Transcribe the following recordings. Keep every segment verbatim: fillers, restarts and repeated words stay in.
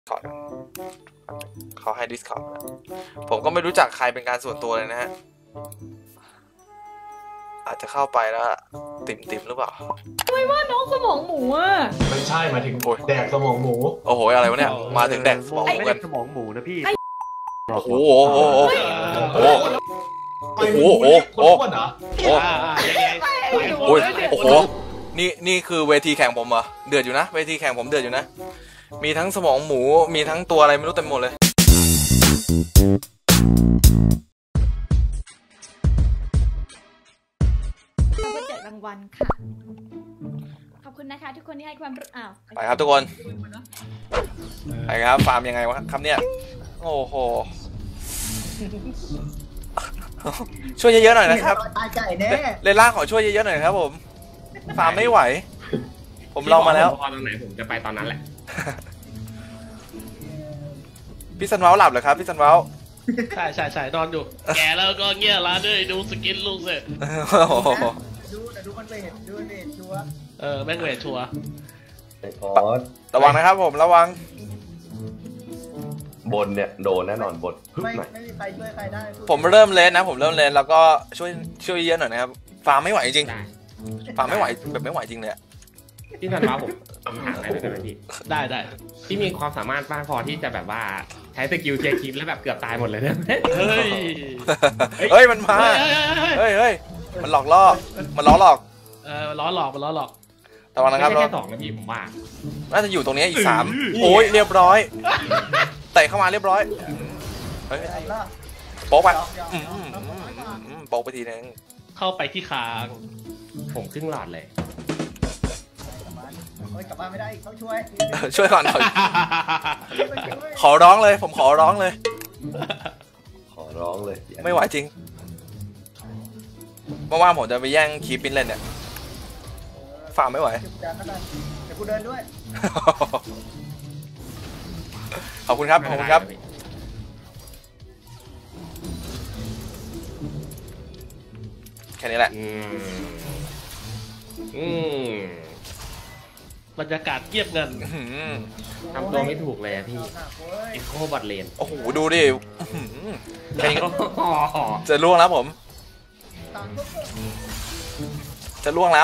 ขอเขาให้ Discord ผมก็ไม่รู้จักใครเป็นการส่วนตัวเลยนะฮะอาจจะเข้าไปแล้วติ่มติ่มหรือเปล่าทำไมว่าน้องสมองหมูอ่ะไม่ใช่มาถึงแดกสมองหมูโอ้โหอะไรวะเนี่ยมาถึงแดกสมองหมูกันสมองหมูนะพี่โอ้โหโอ้โหโอ้โหโอ้โหโอ้โหโอ้โหโอ้โหนี่นี่คือเวทีแข่งผมเหรอเดือดอยู่นะเวทีแข่งผมเดือดอยู่นะมีทั้งสมองหมูมีทั้งตัวอะไรไม่รู้เต็มหมดเลยแจกรางวัลค่ะขอบคุณนะคะทุกคนที่ให้ความอ้าวไปครับทุกคนไปครับฟาร์มยังไงวะครับเนี่ยโอ้โหช่วยเยอะๆหน่อยนะครับเล่นล่างขอช่วยเยอะๆหน่อยครับผมฟาร์มไม่ไหวผมลองมาแล้วพอตอนไหนผมจะไปตอนนั้นแหละพี่ซันเว้าหลับเหรอครับพี่ซันเว้าใช่ใช่ใช่นอนอยู่แกแล้วก็เงี้ยร้านด้วยดูสกินลูกเสร็จดูแต่ดูมันเวทดูเวทชัวเออแม่งเวทชัวระวังนะครับผมระวังบนเนี่ยโดนแน่นอนบนไม่ไม่มีใครช่วยใครได้ผมเริ่มเลนนะผมเริ่มเลนแล้วก็ช่วยช่วยเยอะหน่อยนะครับฟาร์มไม่ไหวจริงฟาร์มไม่ไหวแบบไม่ไหวจริงเลยพี่ธันวาผมผมถามอะไรได้ไหมพี่ได้ได้ที่มีความสามารถมากพอที่จะแบบว่าใช้สกิลเจคิปแล้วแบบเกือบตายหมดเลยเนี่ยเฮ้ยเฮ้ยมันมาเฮ้ยเฮ้ยมันหลอกล่อมันล้อหลอกเออล้อหลอกมันล้อหลอกแต่วันนะครับแค่สองนาทีผมว่าน่าจะอยู่ตรงนี้อีกสามโอ้ยเรียบร้อยเตะเข้ามาเรียบร้อยเฮ้ยโป๊กไปโป๊กไปทีนึงเข้าไปที่คางผมครึ่งหลอดเลยกลับบ้านไม่ได้เขาช่วยช่วยก่อนหน่อยขอร้องเลยผมขอร้องเลยขอร้องเลยไม่ไหวจริงเมื่อวานผมจะไปแย่งคีปินเล่นเนี่ยฟาร์มไม่ไหวเดี๋ยวกูเดินด้วยขอบคุณครับขอบคุณครับแค่นี้แหละอืมบรรยากาศเงียบเงินทำตัวไม่ถูกเลยพี่เอ็กโคบอทเลนโอ้โหดูดิจะล่วงแล้วผมจะล่วงแล้ว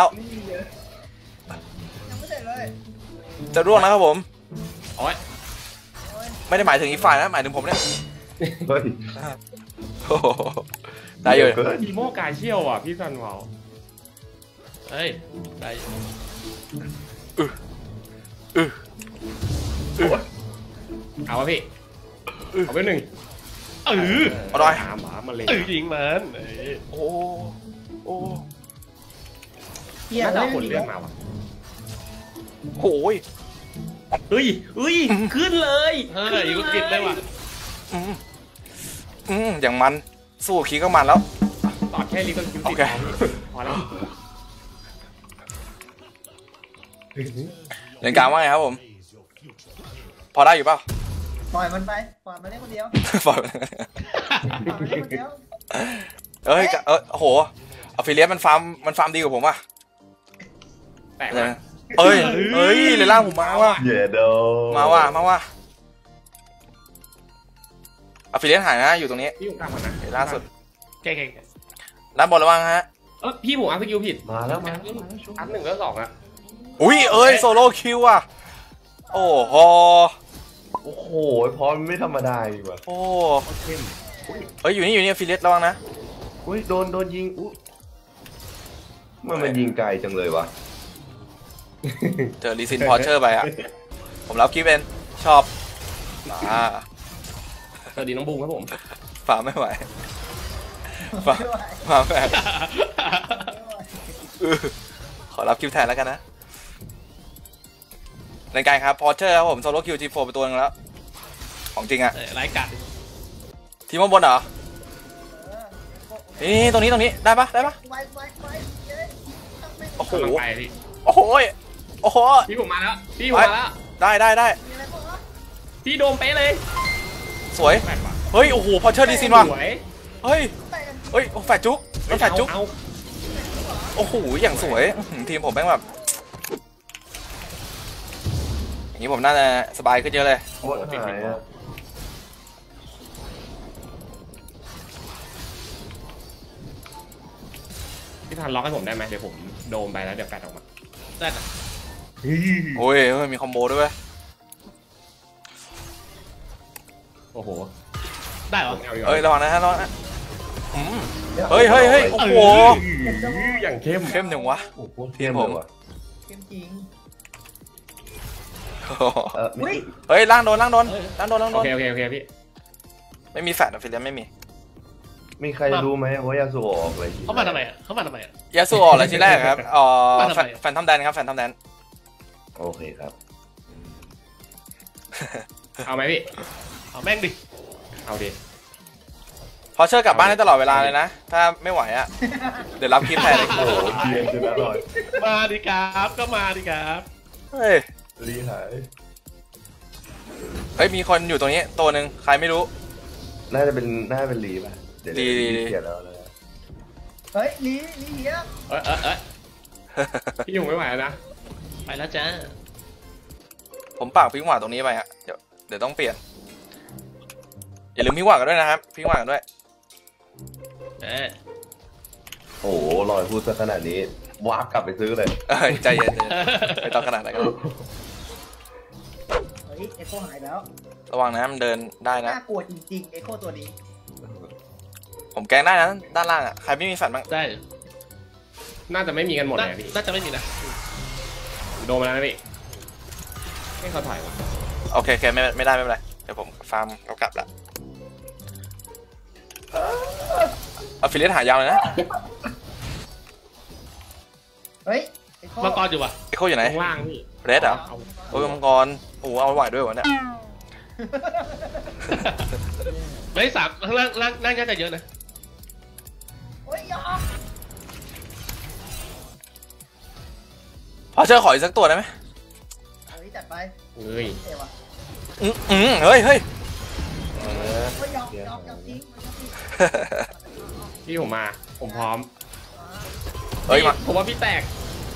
จะล่วงแล้วครับผมโอ้ยไม่ได้หมายถึงอีกฝ่ายนะหมายถึงผมเนี่ยเฮ้ยได้อยู่ทีโมกาเชี่ยวอ่ะพี่ซันวอลเฮ้ยได้อืออืออือเอาวะพี่เอาไปหนึ่งเออเอาได้หาหมามาเลยยิงมันโอ้โอ้น่าจะผลเรื่องมาวะโอ้ยเฮ้ยเฮ้ยขึ้นเลยเฮ้ยก็กินได้ว่ะอืมอืมอย่างมันสู้คีก็มันแล้วต่อแค่นี้ก็คิวติดพอแล้วเล่นกลางว่าไงครับผมพอได้อยู่เปล่าปล่อยมันไปปล่อยมันเล่นคนเดียวปล่อยเอ้ยเออโหอฟิเลียสมันฟาร์มมันฟาร์มดีกว่าผมว่ะแปลกเอ้ยเอ้ยเลยล่างผมมาว่ะเย่โดมาว่ะมาว่ะอฟิเลียสหายนะอยู่ตรงนี้พี่ผมกลับมานะล่าสุดแก่ด้านบนระวังฮะเออพี่ผมอัพสกิลผิดมาแล้วมาอัพหนึ่งแล้วสองอะอุ้ยเอ้ยโซโล่คิวอ่ะโอ้โหโอ้โหพอไม่ธรรมดาอีกว่ะโอ้เฮ้ยอยู่นี่อยู่นี่ฟิเลสระวังนะอุ้ยโดนโดนยิงอุ้ยมันมันยิงไกลจังเลยวะเจอรีซินพอร์เชอร์ไปอ่ะผมรับคิวเป็นชอบอ่าสวัสดีน้องบูมครับผมฝ่าไม่ไหวฝ่าฝ่าไม่ไหวขอรับคิวแทนแล้วกันนะในการครับพอร์เชอร์ครับผมโซโล่คิวจีโฟไปตัวนึงแล้วของจริงอะไร้กัดทีมบนเหรอนี่ตรงนี้ตรงนี้ได้ปะได้ปะโอ้โหโอ้โหโอ้โหพี่ผมมาแล้วพี่ผมมาแล้วได้ได้ได้พี่โดมเป๊ะเลยสวยเฮ้ยโอ้โหพอร์เชอร์ดีซินว่ะเฮ้ยเฮ้ยแฟดจุ๊กแฟดจุ๊กโอ้โหอย่างสวยทีมผมแม่งแบบอย่างนี้ผมน่าจะสบายขึ้นเยอะเลยโอ้ยหายอ่ะพี่ทันล็อกให้ผมได้ไหมเดี๋ยวผมโดมไปแล้วเดี๋ยวแฟดออกมาได้นะโอ้ยเฮ้ยมีคอมโบด้วยเว้ยโอ้โหได้เหรผอมเอาอีกเอ้ยระวังนะฮะระวังนะอืมเฮ้ยเฮ้ยเฮ้ยโอ้โหอย่างเข้มเข้มหนึ่งวะโอ้โหเทียมเลยว่ะเข้มจริงเอออุ้ยเฮ้ยล่างโดนล่างโดนล่างโดนล่างโดโอน เคโอเคโอเคพี่ไม่มีแฟดอะฟิลเลียนไม่มีมีใครรู้ไหมว่ายาสูบออกอะไรทีเขามาทำไมอ่ะเขามาทำไมอ่ะยาสูออกเลยทีแรกครับอ๋อมาทำไมแฟนแฟนทอมแดนครับแฟนทอมแดนโอเคครับเอาไหมพี่เอาแม่งดิเอาดิพอเชิญกลับบ้านได้ตลอดเวลาเลยนะ ถ้าไม่ไหวอะเดี๋ยวรับคลิปแทนเลยโอ้โหเทียมจนอร่อยมาดิครับก็มาดิครับเฮ้ยรีหายเฮ้ยมีคนอยู่ตรงนี้ตัวหนึ่งใครไม่รู้น่าจะเป็นน่าจะเป็นรีป่ะเดี๋ยวรีรีรีเขียนแล้วนะเฮ้ยลีลีเฮียเอ้ยเอ้ยเอ้ยพี่ยุงไม่ไหวแล้วนะไปแล้วจ้าผมปากพิงหวานตรงนี้ไปอะเดี๋ยวเดี๋ยวต้องเปลี่ยนอย่าลืมพิงหวานกันด้วยนะครับพิงหวานกันด้วยเอ๊ะโอ้โหลอยพูดซะขนาดนี้วาร์ปกลับไปซื้อเลยเอ้ยใจเย็นใจเย็นไม่ต้องขนาดนั้นก็ได้เฮ้ยเอ็โคหายแล้วระวังนะมันเดินได้นะน่ากลัวจริงๆเอ็โคตัวนี้ผมแกงได้นะด้านล่างอะใครไม่มีแฟนบ้างได้น่าจะไม่มีกันหมดเลยอะพี่น่าจะไม่มีนะโดมมาแล้วนะพี่ให้เขาถ่ายวะโอเคโอเคไม่ไม่ได้ไม่เป็นไรเดี๋ยวผมฟาร์มเขากลับละเอาฟิลเลตหายาวเลยนะเฮ้ยเอ็โคมังกรอยู่ป่ะไอโคอยู่ไหนข้างล่างพี่เรดเหรอเอาโอ้ยมังกรโอ้เอาไหวด้วยวะเนี่ยเฮ้ยสามข้างล่างล่างล่างน่าจะเยอะนะเฮ้ยยอมพอเจอขออีกสักตัวได้ไหมเฮ้ยจัดไปเฮ้ยเท่ว่ะอืมอืมเฮ้ยเฮ้ยเออเฮ้ยยอมยอมยอมจริงมันยอมจริงพี่ผมมาผมพร้อมเฮ้ยมาผมว่าพี่แตก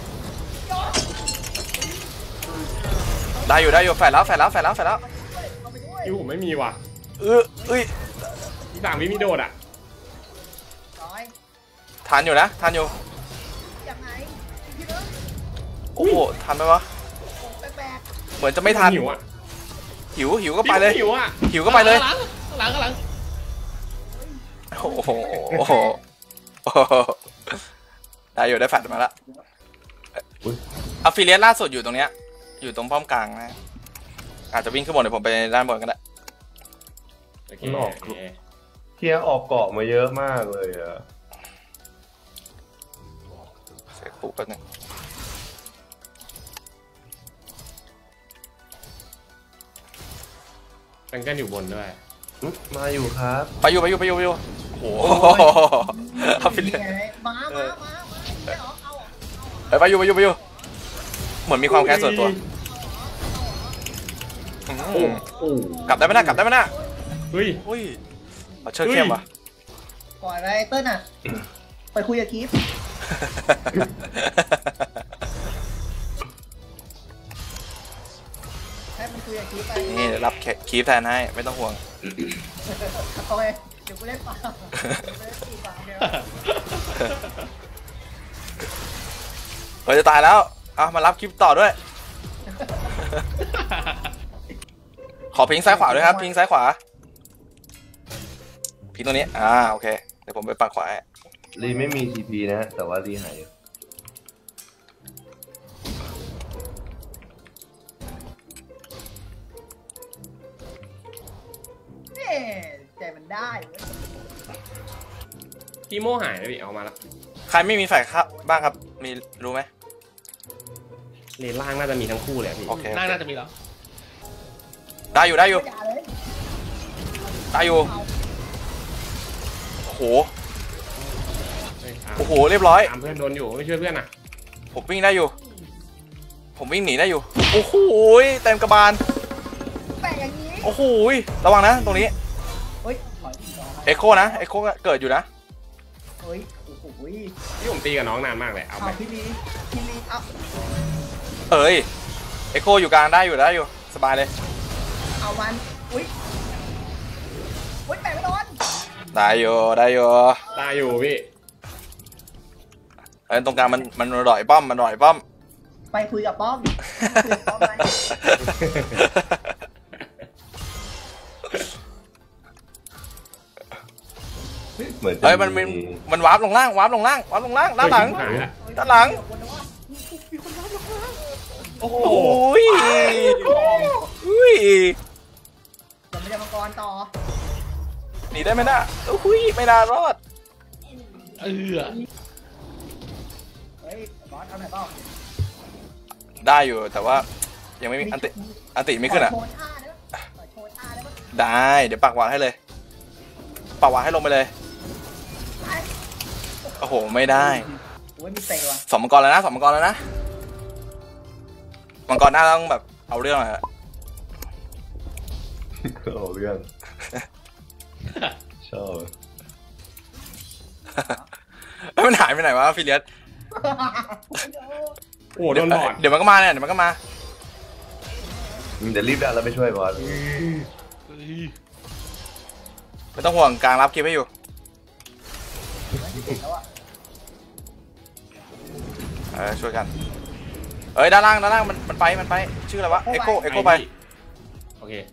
ได้อยู่ได้อยู่แฟนแล้วแฟนแล้วแฟนแล้วแฟนแล้วเอาไปด้วยพี่ผมไม่มีว่ะเออเอ้ยพี่ต่างพี่มีโดดอ่ะร้อยทันอยู่นะทันอยู่ยังไงพี่เลิศโอ้โหทันไหมวะแปลกเหมือนจะไม่ทันหิวอ่ะหิวหิวก็ไปเลยหิวอ่ะหิวก็ไปเลยหลังหลังหลังโอ้โหโอ้โหโอ้โหได้อยู่ได้แฟนมาละอัฟฟิเลียตล่าสุดอยู่ตรงเนี้ยอยู่ตรงป้อมกลางนะอาจจะวิ่งขึ้นบนเดี๋ยวผมไปด้านบนกันได้โอเคมันออกโอเคเทียออกเกาะมาเยอะมากเลยอ่ะเสร็จปุ๊บแป๊บนึงแฟนกันอยู่บนด้วยอืมมาอยู่ครับไปอยู่ไปอยู่ไปอยู่ไปอยู่โอ้โหอัฟฟิเลียตมามามามาไม่เอาเอาเฮ้ยไปอยู่ไปอยู่ไปอยู่เหมือนมีความแค้นส่วนตัวอืมโอ้กลับได้ไหมนะกลับได้ไหมนะเฮ้ยอุ้ยเอาเชิญเข้มว่ะปล่อยไปเติ้ลอ่ะ ไปคุยกับคีฟให้มันคุยกับคีฟไปนี่รับคีฟแทนให้ไม่ต้องห่วงโอเคเดี๋ยวกูเล่นป่าเดี๋ยวกูเล่นตีป่าเดี๋ยวเฮ้ยจะตายแล้วเอามารับคลิปต่อด้วย ขอพิงซ้ายขวาด้วยครับพิงซ้ายขวาพิงตรงนี้อ่าโอเคเดี๋ยวผมไปปักขวาให้รีไม่มีทีพีนะ แต่ว่ารีหายอยู่เอ๊ะใจมันได้เว้ยพี่โมหายเลยพี่เอามาแล้วใครไม่มีแฟกครับบ้างครับมีรู้ไหมเลนล่างน่าจะมีทั้งคู่เลยอะพี่โอเคล่างน่าจะมีแล้วได้อยู่ได้อยู่อย่าเลยได้อยู่โอ้โหเฮ้ยอ่ะโอ้โหเรียบร้อยตามเพื่อนโดนอยู่ไม่ช่วยเพื่อนอ่ะผมวิ่งได้อยู่ ผมวิ่งหนีได้อยู่โอ้โหเต็มกระบาลแปะอย่างนี้โอ้โหระวังนะตรงนี้เฮ้ยถอยอีกสองเอ็กโคนะเอ็กโคเกิดอยู่นะเฮ้ยโอ้โหพี่ผมตีกับน้องนานมากเลยเอาเอาไปพี่ลีพี่ลีเอาเอ้ยเอ็กโคอยู่กลางได้อยู่ได้อยู่สบายเลยเอามันอุ้ยอุ้ยแปะไม่โดนได้อยู่ได้อยู่ตายอยู่พี่เอ้ยตรงกลางมันมันร่อยป้อมมันร่อยป้อมไปคุยกับป้อมคุยกับป้อมไหมเหมือนจะเฮ้ยมันมันมันวาร์ปลงล่างวาร์ปลงล่างวาร์ปลงล่างด้านหลังหายละด้านหลังโอ้โหโอ้ยอุ้ยเดี๋ยวไม่ได้มังกรต่อหนีได้ไหมน่ะอุ้ยไม่น่ารอดเออเฮ้ยบอสเอาหน่อยเปล่าได้อยู่แต่ว่ายังไม่มีอันติอันติไม่ขึ้นอ่ะโชว์ท่าได้ปะโชว์ท่าได้ปะได้เดี๋ยวปักหวานให้เลยปักหวานให้ลงไปเลยโอ้โหไม่ได้โอ้ยมีเตะว่ะสองมังกรแล้วนะสองมังกรแล้วนะมังกรหน้าต้องแบบเอาเรื่องหน่อยอะเอาเรื่องชอบแล้วมันหายไปไหนวะฟิเลียสโอ้โหโดนบอดเดี๋ยวมันก็มาเนี่ยเดี๋ยวมันก็มาเดี๋ยวรีบได้แล้วไปช่วยบอสไม่ต้องห่วงกลางรับคลิปให้อยู่แล้วอ่ะเออช่วยกันเอ้ยด้านล่างด้านล่างมันมันไปมันไปชื่ออะไรวะเอ็กโคเอ็กโคไปโอเค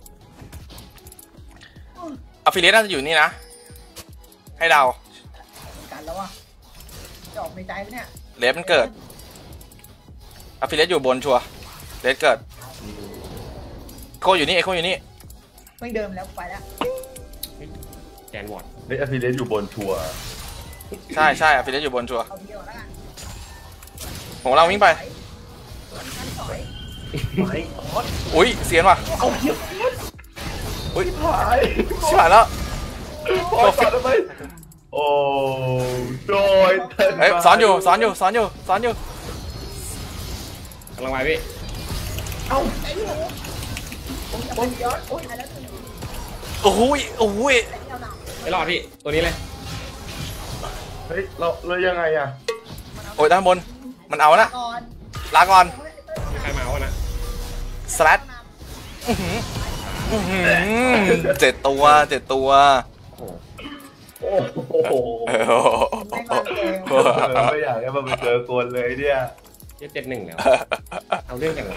อะฟิเลียสน่าจะอยู่นี่นะให้เดากันแล้วอ่ะจะออกในใจไหมเนี่ยเลสมันเกิดอะฟิเลียสอยู่บนชัวร์เลสเกิดเอ็กโคอยู่นี่เอ็กโคอยู่นี่ไม่เดิมแล้วไปแล้วแกนวอร์ดเฮ้ยอฟิเลสอยู่บนทัวร์ใช่ใช่อะฟิเลียสอยู่บนชัวร์เอาเดียวแล้วกันผมเราวิ่งไปกันสอยไม่อุ้ยเสียนว่ะเอาเหี้ยอุ้ยหายชิบหายแล้วบอสปัดทำไมโอ้โดยเฮ้ยสอนอยู่สอนอยู่สอนอยู่สอนอยู่กำลังไปพี่ไอ้หนูผมจะเป็นย้อนโอ้ยตายแล้วหนึ่งโอ้ยโอ้ยไอ้เจ้าหนาวไม่รอดพี่ตัวนี้เลยเฮ้ยเราเรายังไงอะโอ้ยด้านบนมันเอานะก่อนลาก่อนมีใครมาเอานะสลัดอื้อหืออื้อหือเจ็ดตัวเจ็ดตัวโอ้โหเออไม่มาเองไม่อยากให้มันไปเจอคนเลยเนี่ยเจ็ดเจ็ดหนึ่งแล้วเอาเรื่องกันเลย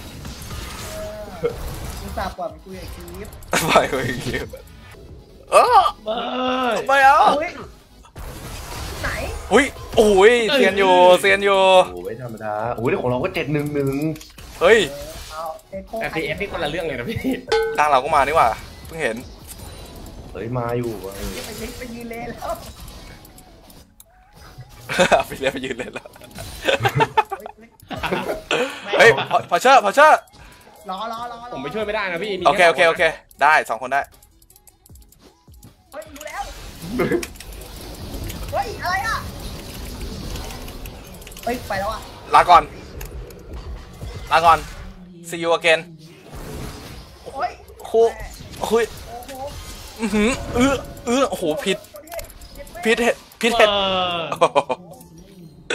อุตส่าห์ปล่อยมันคุยกับคีฟไปไปคิวเออไม่ไม่เอาอุ้ยไหนอุ้ยโอ้ยเซียนอยู่เซียนอยู่โอ้โหไม่ธรรมดาโอ้ยของเราก็เจ็ดหนึ่งหนึ่งเฮ้ยเอาเอ็กโคแต่ซีเอฟนี่คนละเรื่องเลยนะพี่ทางเราก็มานี่หว่าเพิ่งเห็นเฮ้ยมาอยู่ว่ะไปยืนไปยืนเลยแล้วไปเรียกไปยืนเลยแล้วเฮ้ยพอพอเชอร์พอเชอร์รอรอรอผมไปช่วยไม่ได้นะพี่มีโอเคแโอเคโอเคได้สองคนได้เฮ้ยรู้แล้วเฮ้ยอะไรอ่ะเฮ้ยไปแล้วอ่ะลาก่อนลาก่อน see you again โอ้ยโคคุยโอ้โหอือหือเออเออโอ้โหผิดผิดเห็ดผิดเอเห็ดอ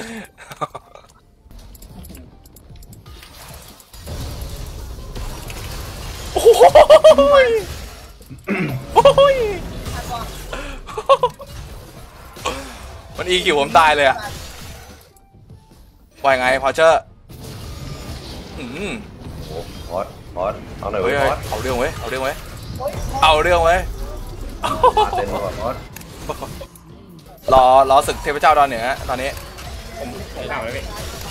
โอ้โหโอ้ยมันอีคิวผมตายเลยอะว่าไงพอเชอร์อืมโอ้พอดพอดเอาหน่อยเฮ้เว้ยยพอดเอาเรื่องเว้ยเอาเรื่องเว้ยโอ้ยเอาเรื่องเว้ยมาเต็มแล้วพอดรอรอศึกเทพเจ้าดอนเหนือตอนนี้ไม่เอาเลยพี่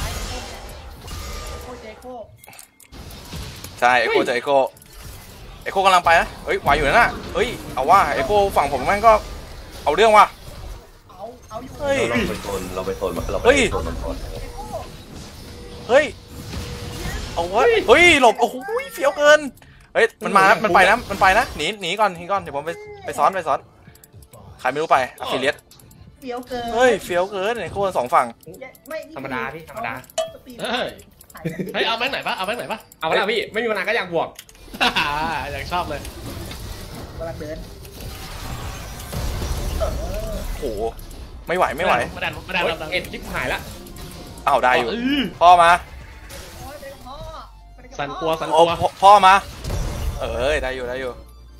โคเจโคใช่เอโคเจอเอโคเอโคกำลังไปนะเฮ้ยไหวอยู่นะน่ะเฮ้ยเอาว่าเอโคฝั่งผมแม่งก็เอาเรื่องว่ะเอาเอาอยู่เฮ้ยเราไปโซนเราไปโซนเราไปเฮ้ยโซนมันก่อนเจโคเฮ้ยเอาไว้เฮ้ยหลบโอ้โหเฟี้ยวเกินเฮ้ยมันมานะมันไปนะมันไปนะหนีหนีก่อนหนีก่อนเดี๋ยวผมไปไปซ้อนไปซ้อนใครไม่รู้ไปอฟิเลียสเฟี้ยวเกินเฮ้ยเฟี้ยวเกินไอโคสองฝั่งไม่ธรรมดาพี่ธรรมดาสปีดเฮ้ยเฮ้ยเอาแม็กไหนปะเอาแม็กไหนปะเอาละพี่ไม่มีปัญหาก็อยากบวกอยากชอบเลยกำลังเดินโอ้โหไม่ไหวไม่ไหวไม่ได้ไม่ได้โอ๊ยไม่ได้เอ็ดชิบหายละอ้าวได้อยู่เออพ่อมาโอ้ยเด็กพ่อสันกลัวสันกโอ้ลัวพ่อพ่อมา เอ้ยได้อยู่ได้อยู่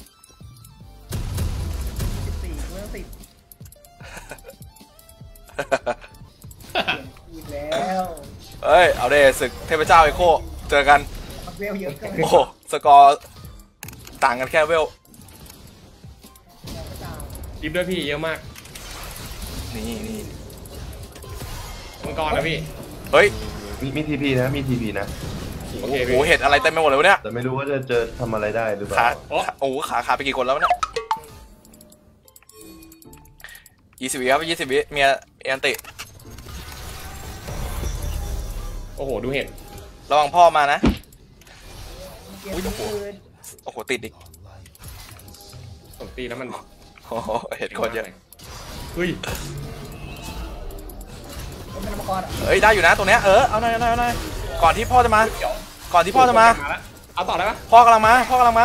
สิบสี่เมื่อสิบอีกแล้วเอ้ยเอาเดศึกเทพเจ้าไอโคเจอกันเวลเยอะเกินโอ้โหสกอร์ต่างกันแค่เวลดิฟด้วยพี่เยอะมากนี่นี่มังกรนะพี่เฮ้ยมีมีทีพีนะมีทีพีนะโอเคโอ้โหพี่เห็ดอะไรเต็มไปหมดเลยวะเนี่ยแต่ไม่รู้ว่าจะเจอทำอะไรได้หรือเปขาล่าขาโอ้โหขาขาไปกี่คนแล้ววะเนี่ยยี่สิบวิครับยี่สิบวิเมียเอันติโอ้โหดูเห็นระวังพ่อมานะเกมคืนโอ้โหติดอีกผมตีแล้วมันโอ้โหเห็ดคนเยอะเฮ้ยเป็นมังกรอ่ะเอ้ยได้อยู่นะตรงเนี้ยเออเอาหน่อยเอาหน่อยเอาหน่อยก่อนที่พ่อจะมา ก่อนที่พ่อจะมาแล้วเอาต่อได้ปะพ่อกำลังมาพ่อกำลังมา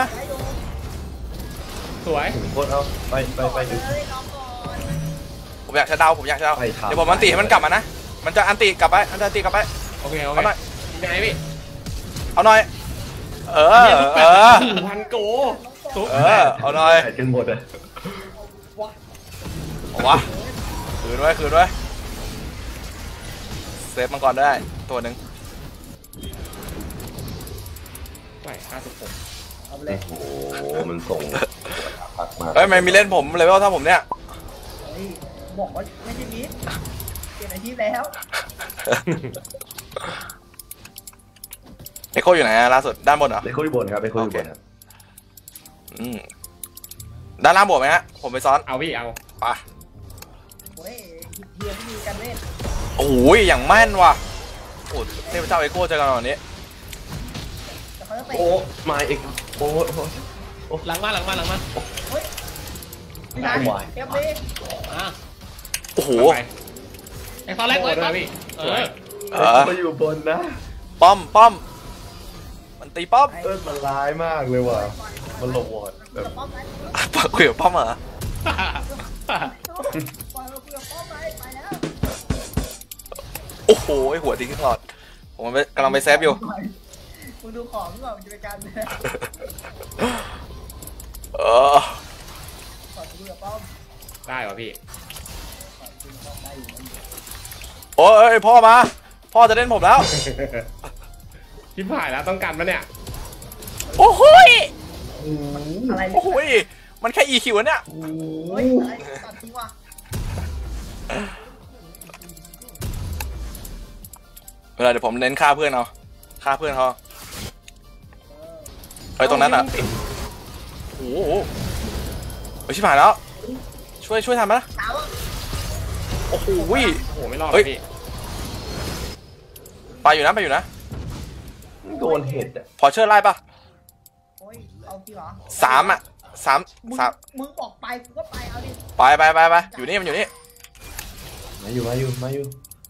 สวยโคตรเอาไปไปไปดูเฮ้ยน้องก่อนผมอยากจะเดาผมอยากจะเดาไปทำเดี๋ยวผมอันติให้มันกลับมานะมันจะอันติกลับไปมันจะอันติกลับไปโอเคโอเคเอาหน่อยยังไงพี่เอาหน่อยเออเนี่ยทุกเอแปดอหนึ่งพันโกทุกเออเอาหน่อยแตกกันหมดอ่ะเอาวะคืนไว้คืนไว้เซฟมันก่อนได้ตัวหนึ่งไหวห้าสิบหกเอาไปเลยโอ้โหมันส่งพักมาเฮ้ยไม่มีเล่นผมเลเวลเท่าผมเนี่ยเฮ้ยบอกว่าไม่ใช่มิดเปลี่ยนอาชีพแล้วเอโคอยู่ไหนอะล่าสุดด้านบนเหรอไปคุยบนครับไปคุยบนครับอืมด้านล่างบวกไหมฮะผมไปซ้อนเอาพี่เอาไปโอ้ยเฮียที่มีการเล่นโอ้ยอย่างแม่นว่ะโอ้เทพเจ้าเอโคเจอกันวันนี้แต่เขาจะเตะโอ้มาอีกโอ้โหหลังมาหลังมาหลังมาเฮ้ยไม่ได้เอฟบีอ่ะโอ้โหไปไอ้ตอนแรกโอ้เลยด้วยปั๊บพี่เอสวยอเออมาอยู่บนนะป้อมป้อมมันตีป้อมเออมันร้ายมากเลยว่ะมันหลบวอดแบบป้อมไปคุยกับป้อมเหรอปล่อยเราคุยกับป้อมไปไปแล้วโอ้โหหัวทิ้งหลอดผมไปกำลังไปเซฟอยู่มึงดูของก่อนมันจะเป็นการเออปล่อยคุยกับป้อมได้ป่ะพี่ปล่อยคุยกับป้อมได้อยู่โอ้ยพ่อมา พ่อจะเล่นผมแล้วชิบหายแล้วต้องการปะเนี่ยโอ้โหยอะไรโอ้โหยมันแค่ อี คิว เนี่ยเฮ้ยอะไรตัดตัวเวลาเดี๋ยวผมเน้นฆ่าเพื่อนเอาฆ่าเพื่อนเขาไปตรงนั้นอ่ะโอ้โหไปชิบหายแล้ว ช่วยช่วยทำไหมนะถามว่าโอ้โหยโอ้โหไม่รอดเฮ้ยพี่ไปอยู่นะไปอยู่นะโดนเห็ดอ่ะพอเชิญไล่ปะโอ้ยเอาจริงเหรอสามอ่ะสามมึงสามมึงบอกไปกูก็ไปเอาดิไปไปไปไปอยู่นี่มันอยู่นี่มาอยู่มาอยู่มาอยู่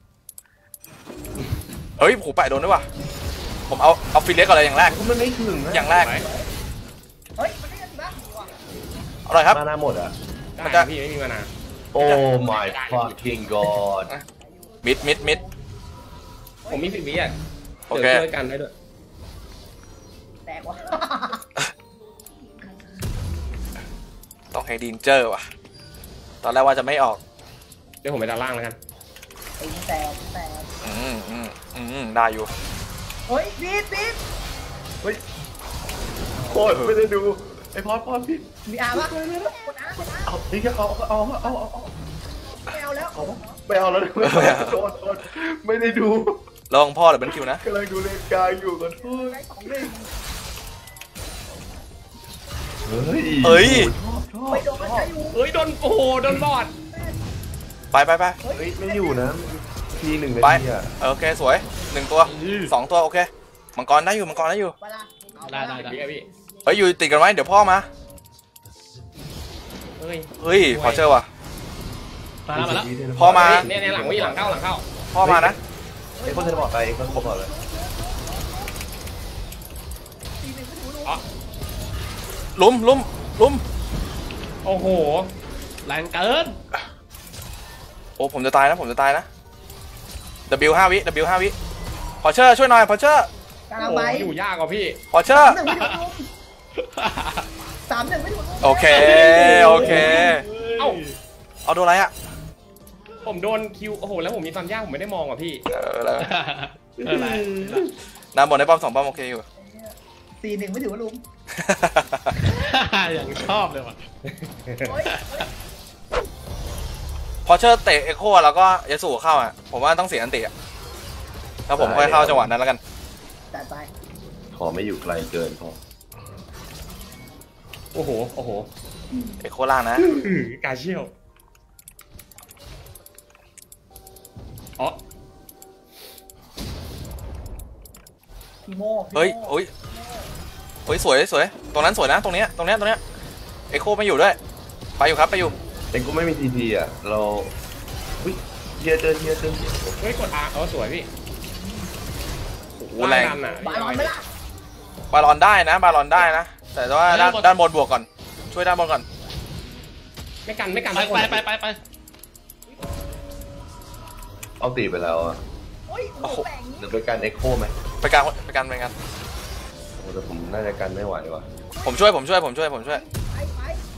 เฮ้ยผูไปโดนด้วยว่ะผมเอาเอาฟิลเล็กก่อนเลยอย่างแรกมันไม่ถึงนะอย่างแรกเฮ้ยมันได้กันบ้างวะเอาเลยครับมานาหมดอ่ะมันได้จะพี่ไม่มีมานาโอ้ my fucking god มิดมิดมิดผมมีสิบวิอ่ะโอเดี๋ยวเคช่วยกันได้ด้วยแตกวะต้องให้ดีนเจอร์ว่ะ ตอนแรกว่าจะไม่ออกเดี๋ยวผมไปด้านล่างแล้วกันไอ้แตกแตกอืมอืมอืมได้อยู่เฮ้ยบีดบีดเฮ้ยโคตรไม่ได้ดูไอพอดพอดพี่มีอาร์ปะคนอาร์คนอาร์เอาพี่ก็เอาเอาเอาเอาเอาไม่เอาแล้วไม่เอาแล้วไม่เอาโทษโทษไม่ได้ดูลองพ่อหรือเป็นคิวนะกำลังดูเลนกลางอยู่กันโทษได้สองหนึ่งเฮ้ยเอ้ยชอบชอบไม่โดนมันใช้อยู่เฮ้ยโดนโอ้โหโดนบอดไปไปไปเฮ้ยไม่อยู่นะทีหนึ่งนาไปทีอ่ะโอเคสวยหนึ่งตัวสองตัวโอเคมังกรได้อยู่มังกรได้อยู่เวลาเอาได้ได้ได้พี่อะพี่เฮ้ยอยู่ติดกันไว้เดี๋ยวพ่อมาเฮ้ยเฮ้ยพอเจอว่ะมาแล้วมาแล้วพ่อมาเนี่ยเนี่ยหลังวิ่งหลังเข้าหลังเข้าพ่อมานะไอ้คนจะบอกไปก็ครบแล้วเลยลุมลุมลุมโอ้โหแรงเกินโอ้ผมจะตายนะผมจะตายนะ W ห้าวิ W ห้าวิพอเชอร์ช่วยหน่อยพอเชอร์กลางโอ้ไปอยู่ยากกว่าพี่พอเชอร์หนึ่งไม่ถึงลุมสามหนึ่งไม่ถึงลุมโอเคโอเคเอ้าเอาโดนอะไรอ่ะผมโดนคิวโอ้โหแล้วผมมีตอนยากผมไม่ได้มองอ่ะพี่เออแล้วเอออะไรน้ำบนได้ป้อมสองป้อมโอเคอยู่สี่หนึ่งไม่ถือว่าลุมอย่างชอบเลยว่ะโอ้ยพอเชอร์เตะเอ็กโคแล้วก็ยาสูเข้าอ่ะผมว่าต้องเสียอันติอ่ะแล้วผมค่อยเข้าจังหวะนั้นแล้วกันจัดไปขอไม่อยู่ไกลเกินพอโอ้โหโอ้โหเอ็กโคล่างนะอื้อกาเชี่ยวอ๋อทีโมเฮ้ยโอ้ยเฮ้ยสวยสวยตรงนั้นสวยนะตรงเนี้ยตรงเนี้ยตรงเนี้ยเอ็กโคไม่อยู่ด้วยไปอยู่ครับไปอยู่แต่กูไม่มีทีพีอ่ะเราอุ้ยเทียเจอเทียเจอเทียเฮ้ยกด R เออสวยพี่โอ้โหแรงดันอ่ะบาลอนไหมล่ะบาลอนได้นะบาลอนได้นะ แต่ว่าด้านด้านบนบวกก่อนช่วยด้านบนก่อนไม่กันไม่กันไปไปไปไปไปเอาตีไปแล้วอ่ะโอ้ยโอ้โหแบ่งเดี๋ยวไปการเอ็กโคไหมไปกลางไปกลางไปกลางโอ้แต่ผมน่าจะกันไม่ไหวว่ะผมช่วยผมช่วยผมช่วยผมช่วยไปไป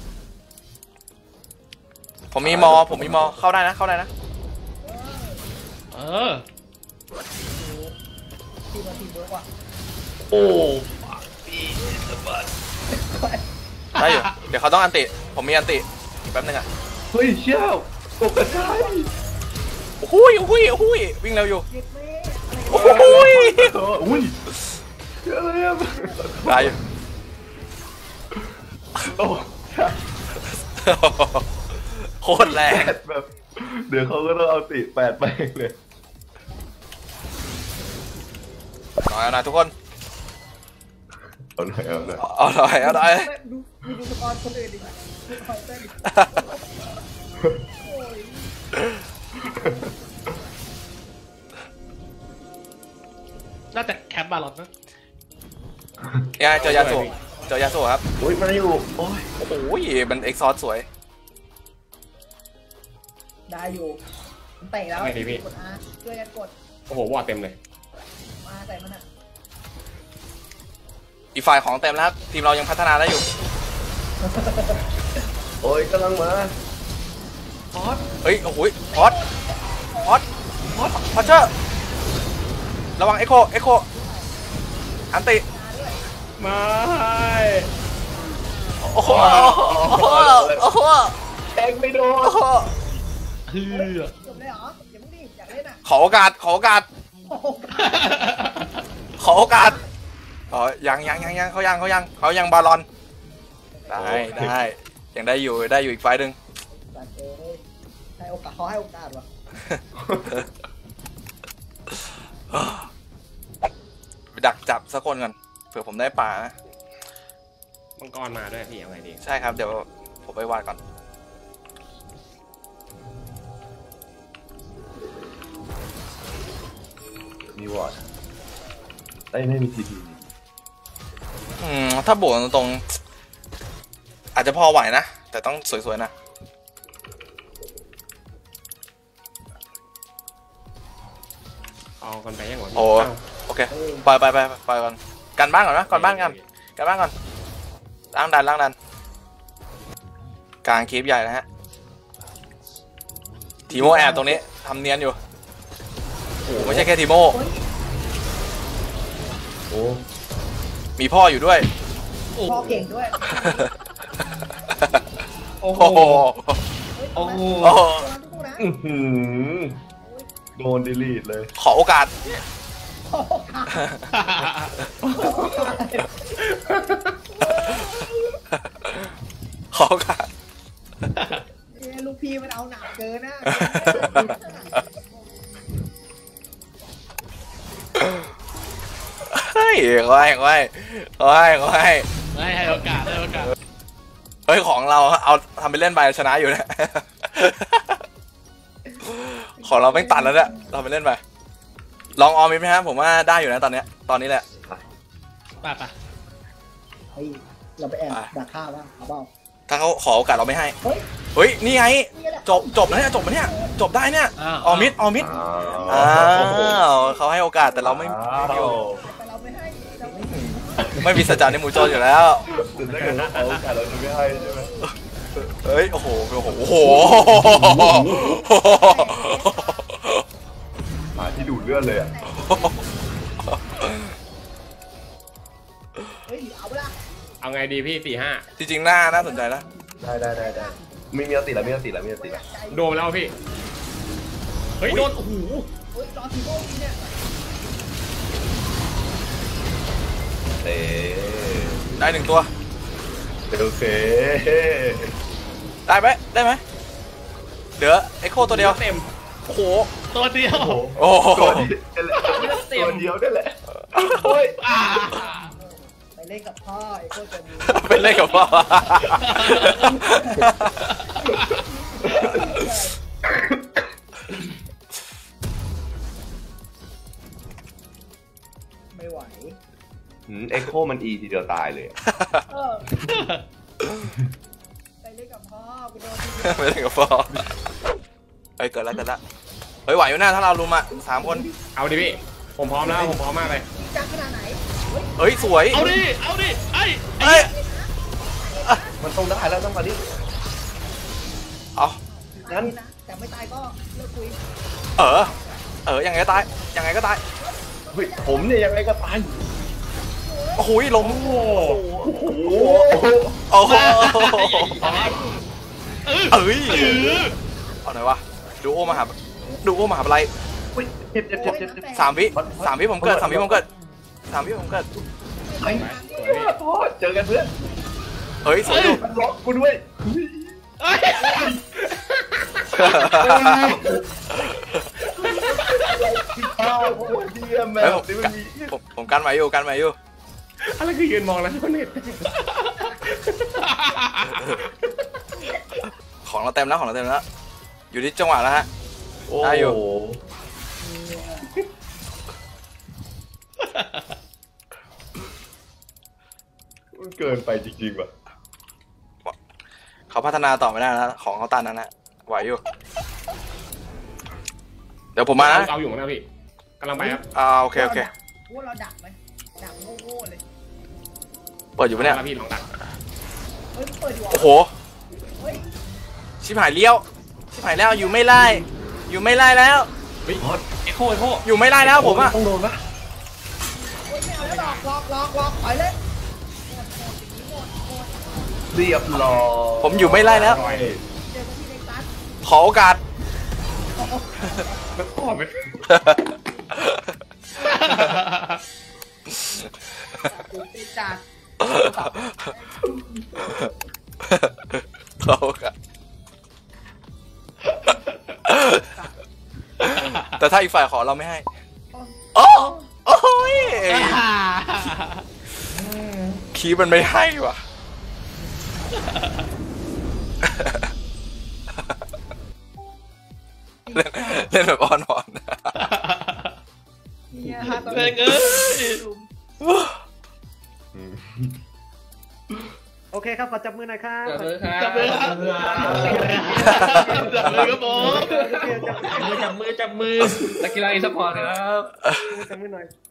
ผมมีมอผมมีมอเข้าได้นะเข้าได้นะเออทีมเราทีมเยอะกว่าโอ้ได้อยู่เดี๋ยวเขาต้องอันติผมมีอันติอีกแป๊บนึงอ่ะเฮ้ยเชี่ยวตกกระจายโอ้โหโอ้โหโอ้โหวิ่งเร็วอยู่เด็กเมย์โอ้โหอุ้ยอะไรอ่ะได้อยู่โอ้โคตรแรงแปดแบบเดี๋ยวเขาก็ต้องเอาติแปดไปเลยหน่อยเอาหน่อยทุกคนเอาหน่อยเอาหน่อยเอาหน่อยเอาหน่อยดูดูดูสกอร์คนอื่นดีกว่าคอยเต้นโอ้ยน่าจะแคปบาลอนนะยังไงเจอยาสูบเจอยาสูบครับอุ้ยมาอยู่โอ้ยโอ้โหมันเอ็กซอสสวยได้อยู่เตะแล้วกดอาช่วยกันกดโอ้โหวอดเต็มเลยมาใส่มันอ่ะอีกฝ่ายของเต็มแล้วครับทีมเรายังพัฒนาได้อยู่โอ้ยกำลังมาเฮ้ยโอ้โหพอดพอดพอดพอดเชอร์ระวังเอ็กโคเอ็กโคอันติไม่โอ้โหโอ้โหโอ้โหแทงไม่โดนโอ้โหเฮือจบเลยเหรออย่าเพิ่งรีบอยากเล่นอ่ะขอโอกาสขอโอกาสโอ้โหขอโอกาสอ๋อยังยังยังยังเขายังเขายังเขายังบาลอนได้ได้ยังได้อยู่ได้อยู่อีกไฟล์หนึ่งจัดเลยให้โอกาสเขาให้โอกาสว่ะไปดักจับสักคนก่อนเผื่อผมได้ป่านะมังกรมาด้วยพี่เอาไงดีใช่ครับเดี๋ยวผมไปวาดก่อนมีวอร์ดไอ้ยไม่มีทีพีอืมถ้าบวกตรงๆอาจจะพอไหวนะ แต่ต้องสวยๆนะเอากันไปยังหวะโอ้โอเคปล่อยไปไปไปก่อนกันบ้านก่อนนะก่อนบ้านกันกันบ้านก่อนล้างดันล้างดันกลางคลิปใหญ่นะฮะทีโมแอบตรงนี้ทำเนียนอยู่โอ้ไม่ใช่แค่ทีโมโอ้มีพ่ออยู่ด้วยพ่อเก่งด้วยโอ้โหโอ้โหโอ้โหทุกคู่นะอื้อหือโดนดีลีทเลยขอโอกาสโอ้โหขอโอกาสเอ้ยลูกพี่มันเอาหนักเกินนะเฮ้ยเขาให้เขาให้เขาให้เขาให้ให้ให้โอกาสให้โอกาสเฮ้ยของเราเอาทำไปเล่นไปชนะอยู่เนะ ของเราไม่ตัดแล้วเนี่ยเราไปเล่นไปลองออมมิไหมครับผมว่าได้อยู่นะตอนเนี้ยตอนนี้แหละไปไปเฮ้ยเราไปแอบดักฆ่าบ้างเอาเปล่าถ้าเขาขอโอกาสเราไม่ให้เฮ้ยเฮ้ยนี่ไงนี่แหละจบจบแล้วเนี่ยจบแล้วเนี่ยจบได้เนี่ยออมมิดออมมิดอ้าวอ้าวเขาให้โอกาสแต่เราไม่ไม่มีโอกาสแต่เราไม่ให้ไม่มีสัจจะในหมู่โจรอยู่แล้วแต่ถ้าเกิดว่าขอโอกาสเราจะไม่ให้ใช่ไหมเฮ้ย โอ้โห โอ้โห โอ้โหหาที่ดูดเลือดเลยอ่ะเฮ้ยเอาละเอาไงดีพี่สี่ห้าจริงๆหน้าน่าสนใจนะได้ได้ได้ได้ไม่มีอติแล้วไม่มีอติแล้วไม่มีอติแล้วโดนแล้วพี่ เฮ้ยโดนโอ้โหเฮ้ยรอทีโม่นี้เนี่ยเต้ได้หนึ่งตัวโอเคได้ไหมได้ไหมเหลือเอ็กโคตัวเดียวเต็มโอ้โหตัวเดียวโอ้โหโอ้โหตัวเดียวนั่นแหละโอ้ยไปเล่นกับพ่อไอ้โคตรจะมีเป็นเล่นกับพ่อไม่ไหวเอ็กโคมันอีทีเดียวตายเลยเออไปเล่นกับพ่อกูโดนทีไม่เล่นกับพ่อเฮ้ยเกิดแล้วเกิดแล้วเฮ้ยไหวอยู่หน้าถ้าเราลุมอ่ะสามคนเอาดิพี่ ผมพร้อมแล้วผมพร้อมมากเลยจังขนาดไหนเฮ้ยสวยเอาดิ เอาดิ ไอ้เฮ้ยมันต้องได้แล้วต้องมาดิเอางั้นนะแต่ไม่ตายก็เลิกคุยเออเออยังไงก็ตายยังไงก็ตายเฮ้ยผมเนี่ยยังไงก็ตายโอ้โหล้มโอ้โหโอ้โหเออเอ้ยเอาหน่อยวะดูโอมาหาดูโอมาหาอะไรเฮ้ยเจ็บเจ็บเจ็บเจ็บเจ็บสามวิสามวิผมเกิดสามวิผมเกิดสามวิผมเกิดไอ้โอ้เจอกันเพื่อนเฮ้ยสวยดูมันล็อกกูด้วยเอ้ยอ้าวโอ้ยเดียแมเฮ้ยว ผมนี่มันมีผมผมกันไหวอยู่กันไหวอยู่อะไรคือยืนมองแล้วก็เน็ตของเราเต็มแล้วของเราเต็มแล้วอยู่ที่จังหวะแล้วฮะโอ้ได้อยู่โหมันเกินไปจริงๆว่ะเขาพัฒนาต่อไม่ได้นะของเขาตันนั้นนะไหวอยู่เดี๋ยวผมมานะเอาอยู่นะพี่กำลังไปครับอ่าโอเคโอเคว่าเราดักไหมดักโง่ๆเลยเปิดอยู่ปะเนี่ยแล้วพี่ลองดักเฮ้ยเปิดอยู่โอ้โหเฮ้ยชิบหายเลี้ยวชิบหายแล้วอยู่ไม่ไล่อยู่ไม่ไล่แล้วเฮ้ยเอ็กโคเอ็กโคอยู่ไม่ไล่แล้วผมอะต้องโดนปะโอ้ยไม่เอาแล้วหลอกหลอกหลอกหลอกปล่อยเลยเรียบร้อยผมอยู่ไม่ไล่แล้วเจอกันที่ในซัสขอโอกาสแล้วก่อนไปกูตีจัดขอโอกาสแต่ถ้าอีกฝ่ายขอเราไม่ให้โอ้โอ้ยคีย์มันไม่ให้ว่ะเล่นเล่นแบบอ่อนอ่อนเนี่ยแม่งเอ้ยโอเคครับ ขอจับมือหน่อยครับจับมือครับจับมือครับผมจับมือจับมือจับมือนักกีฬาอีสปอร์ตครับจับมือหน่อย